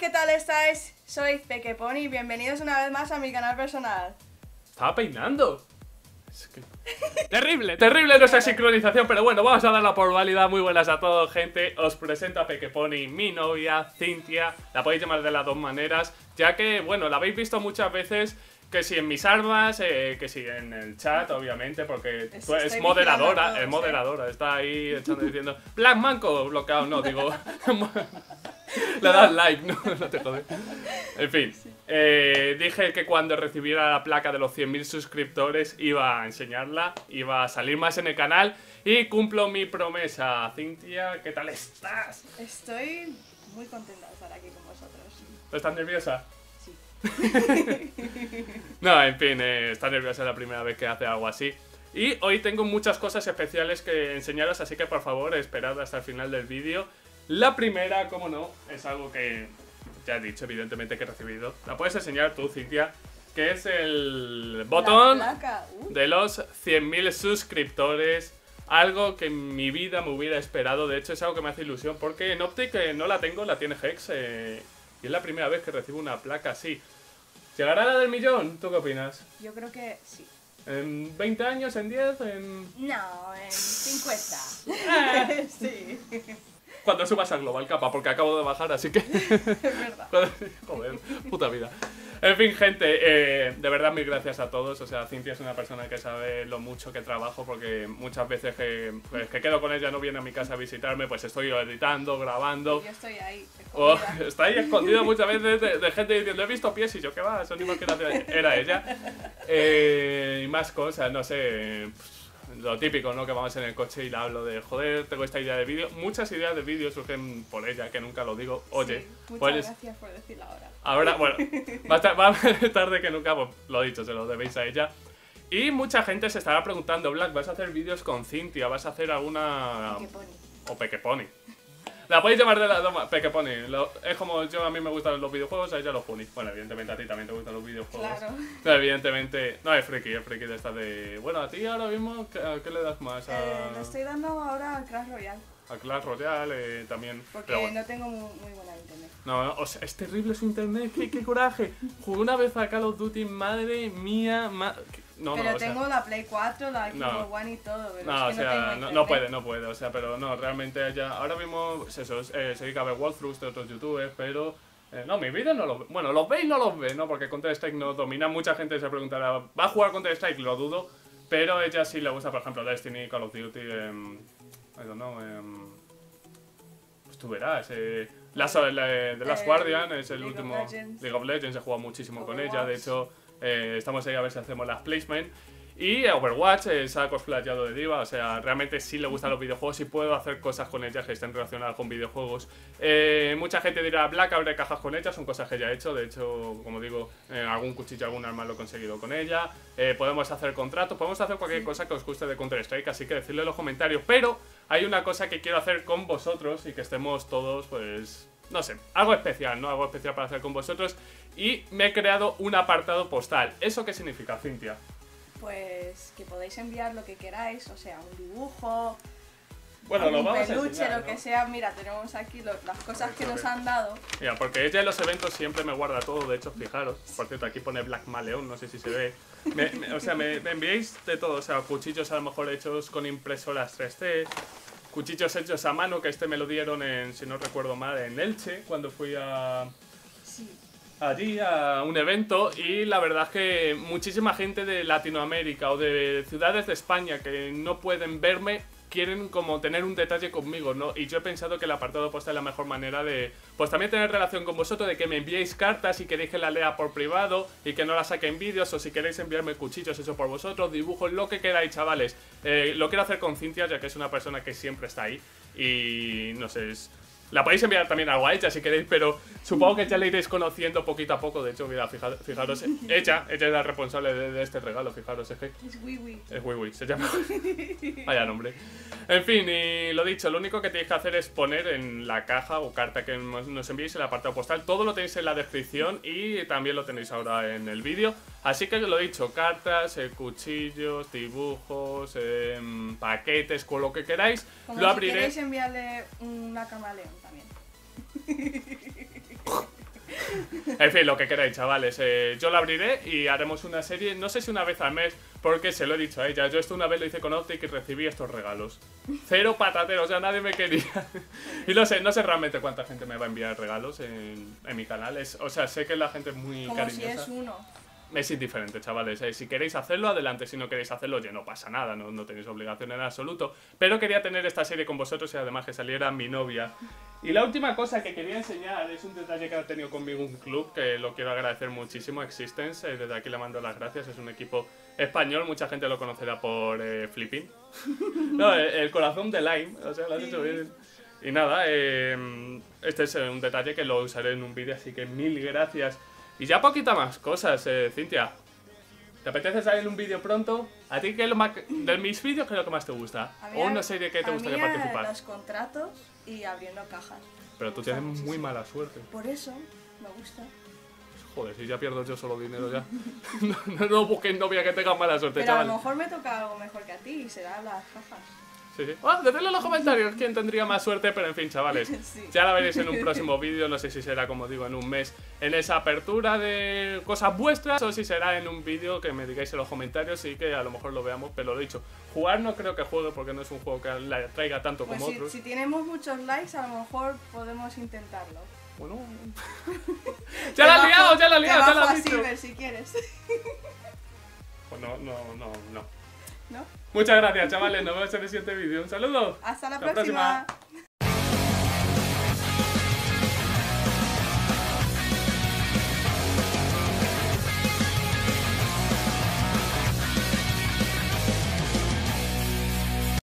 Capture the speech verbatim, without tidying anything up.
¿qué tal estáis? Soy Pekepony y bienvenidos una vez más a mi canal personal. Estaba peinando. Es que... terrible, terrible nuestra sincronización, pero bueno, vamos a darla por válida. Muy buenas a todos, gente. Os presento a Pekepony, mi novia, Cintia. La podéis llamar de las dos maneras, ya que, bueno, la habéis visto muchas veces. Que si en mis armas, eh, que si en el chat, obviamente, porque es, es moderadora, todos, es moderadora, ¿eh? Está ahí echando diciendo Black Manco bloqueado, no, digo le das like, no, no te jodes. En fin, eh, dije que cuando recibiera la placa de los cien mil suscriptores iba a enseñarla, iba a salir más en el canal y cumplo mi promesa. Cintia, ¿qué tal estás? Estoy muy contenta de estar aquí con vosotros. ¿Estás nerviosa? No, en fin, eh, está nerviosa la primera vez que hace algo así. Y hoy tengo muchas cosas especiales que enseñaros, así que por favor esperad hasta el final del vídeo. La primera, como no, es algo que ya he dicho evidentemente que he recibido. La puedes enseñar tú, Cintia, que es el botón uh. de los cien mil suscriptores. Algo que en mi vida me hubiera esperado. De hecho es algo que me hace ilusión porque en Optic eh, no la tengo, la tiene Hex. eh, Y es la primera vez que recibo una placa así. ¿Llegará la del millón? ¿Tú qué opinas? Yo creo que sí. ¿En veinte años? ¿En diez? ¿En...? No, en cincuenta. Sí. Cuando subas a Global Capa, porque acabo de bajar, así que... Es verdad. Joder, puta vida. En fin, gente, eh, de verdad mil gracias a todos. O sea, Cintia es una persona que sabe lo mucho que trabajo, porque muchas veces que, pues, que quedo con ella, no viene a mi casa a visitarme, pues estoy editando, grabando. Y yo estoy ahí, oh, está ahí escondida muchas veces de, de gente diciendo, he visto pies y yo, ¿qué va? Eso ni más que era ella. Eh, y más cosas, no sé... Lo típico, ¿no? Que vamos en el coche y le hablo de, joder, tengo esta idea de vídeo. Muchas ideas de vídeo surgen por ella, que nunca lo digo. Oye, sí, muchas pues, gracias por decirlo ahora. Ahora, bueno, va a, va a tarde que nunca, pues lo dicho, se lo debéis a ella. Y mucha gente se estará preguntando, Black, ¿vas a hacer vídeos con Cintia? ¿Vas a hacer alguna...? Pekepony. O Pekepony. La podéis llamar de la doma, Pekepony. Lo, es como yo, a mí me gustan los videojuegos, a ella los pony. Bueno, evidentemente a ti también te gustan los videojuegos. Claro. No, evidentemente, no es friki, es friki de esta de... Bueno, a ti ahora mismo, ¿qué, qué le das más? A... Eh, le estoy dando ahora a Clash Royale. A Clash Royale eh, también. Porque bueno. no tengo muy, muy buena internet. No, o sea, es terrible su internet, qué, qué coraje. Jugué una vez a Call of Duty, madre mía, ma... No, pero no, o tengo sea, la Play cuatro, la Xbox no. One y todo, pero no, es que o sea, no tengo no, internet. no puede, no puede, o sea, pero no, realmente ella, ahora mismo, pues eso, eh, se dedica a ver walkthroughs de otros youtubers, pero, eh, no, mis vídeos no los ve, bueno, los ve y no los ve, ¿no? Porque Counter-Strike no domina, mucha gente se preguntará, ¿va a jugar Counter-Strike? Lo dudo, pero ella sí le gusta, por ejemplo, Destiny, Call of Duty, eh, I don't know, eh, pues tú verás, eh, Last, eh, The Last eh, Guardian es el League último, of Legends. League of Legends, he jugado muchísimo con Overwatch. ella, de hecho, eh, estamos ahí a ver si hacemos las placement. Y Overwatch eh, se ha cosplayado de diva, o sea, realmente sí le gustan los videojuegos y puedo hacer cosas con ella que estén relacionadas con videojuegos. Eh, mucha gente dirá, Black, abre cajas con ella, son cosas que ya he hecho, de hecho, como digo, eh, algún cuchillo, algún arma lo he conseguido con ella. Eh, podemos hacer contratos, podemos hacer cualquier cosa que os guste de Counter-Strike, así que decidlo en los comentarios. Pero hay una cosa que quiero hacer con vosotros y que estemos todos, pues... no sé, algo especial, ¿no? Algo especial para hacer con vosotros. Y me he creado un apartado postal. ¿Eso qué significa, Cintia? Pues que podéis enviar lo que queráis, o sea, un dibujo, bueno, lo un vamos peluche, a enseñar, lo que ¿no? sea. Mira, tenemos aquí lo, las cosas que nos han dado. Mira, porque ella en los eventos siempre me guarda todo, de hecho, fijaros. Por cierto, aquí pone Black Maleón, no sé si se ve. Me, me, o sea, me, me enviáis de todo, o sea, cuchillos a lo mejor hechos con impresoras tres D, cuchillos hechos a mano, que este me lo dieron en, si no recuerdo mal, en Elche, cuando fui a... Sí. allí a un evento, y la verdad es que muchísima gente de Latinoamérica o de ciudades de España que no pueden verme quieren como tener un detalle conmigo, ¿no? Y yo he pensado que el apartado postal es la mejor manera de, pues también tener relación con vosotros, de que me enviéis cartas y queréis que la lea por privado y que no la saque en vídeos, o si queréis enviarme cuchillos eso por vosotros, dibujos, lo que queráis, chavales. Eh, lo quiero hacer con Cintia, ya que es una persona que siempre está ahí y no sé, es... La podéis enviar también a ella si queréis, pero supongo que ya la iréis conociendo poquito a poco. De hecho, mira, fijaros, fijaros ella, ella es la responsable de, de este regalo, fijaros, es que... Es Wiwi. Es Wiwi, se llama. Vaya nombre. En fin, y lo dicho, lo único que tenéis que hacer es poner en la caja o carta que nos enviéis el apartado postal. Todo lo tenéis en la descripción y también lo tenéis ahora en el vídeo. Así que lo dicho, cartas, eh, cuchillos, dibujos, eh, paquetes, con lo que queráis. Como lo si abriré. queréis enviarle una camaleón también. En fin, lo que queráis, chavales. Eh, yo lo abriré y haremos una serie, no sé si una vez al mes, porque se lo he dicho a ella. Yo esto una vez lo hice con Optic y recibí estos regalos. Cero patatero, o sea, nadie me quería. Y no sé, no sé realmente cuánta gente me va a enviar regalos en, en mi canal. Es, o sea, sé que la gente es muy Como cariñosa. si es uno. Es indiferente, chavales. Eh, si queréis hacerlo, adelante. Si no queréis hacerlo, ya no pasa nada. No, no tenéis obligación en absoluto. Pero quería tener esta serie con vosotros y además que saliera mi novia. Y la última cosa que quería enseñar es un detalle que ha tenido conmigo un club que lo quiero agradecer muchísimo, Existence. Eh, desde aquí le mando las gracias. Es un equipo español. Mucha gente lo conocerá por eh, Flipping. No, el, el corazón de Lime. O sea, lo has hecho bien. Y nada, eh, este es un detalle que lo usaré en un vídeo, así que mil gracias. Y ya poquita más cosas, eh, Cintia. ¿Te apetece salir un vídeo pronto? ¿A ti qué es lo más... de mis vídeos qué es lo que más te gusta? ¿O una serie que te a gustaría mí, participar? Los contratos y abriendo cajas. Pero tú tienes muy mala suerte. Por eso me gusta. Joder, si ya pierdo yo solo dinero ya. no, no, no busquéis novia que tenga mala suerte, Pero chaval. a lo mejor me toca algo mejor que a ti y será las cajas. Sí, sí. Ah, decidlo en los comentarios quién tendría más suerte, pero en fin, chavales. Sí. Ya la veréis en un próximo vídeo, no sé si será, como digo, en un mes, en esa apertura de cosas vuestras, o si será en un vídeo que me digáis en los comentarios y que a lo mejor lo veamos, pero lo he dicho. Jugar no creo que juegue porque no es un juego que la traiga tanto Pues como si, otros. si tenemos muchos likes, a lo mejor podemos intentarlo. Bueno... ¡Ya la has liado, ya la has liado, ya la has a dicho! Silver si quieres. Pues no, no, no, no. ¿No? Muchas gracias, chavales, nos vemos en el siguiente vídeo. Un saludo. Hasta la, Hasta la próxima. próxima.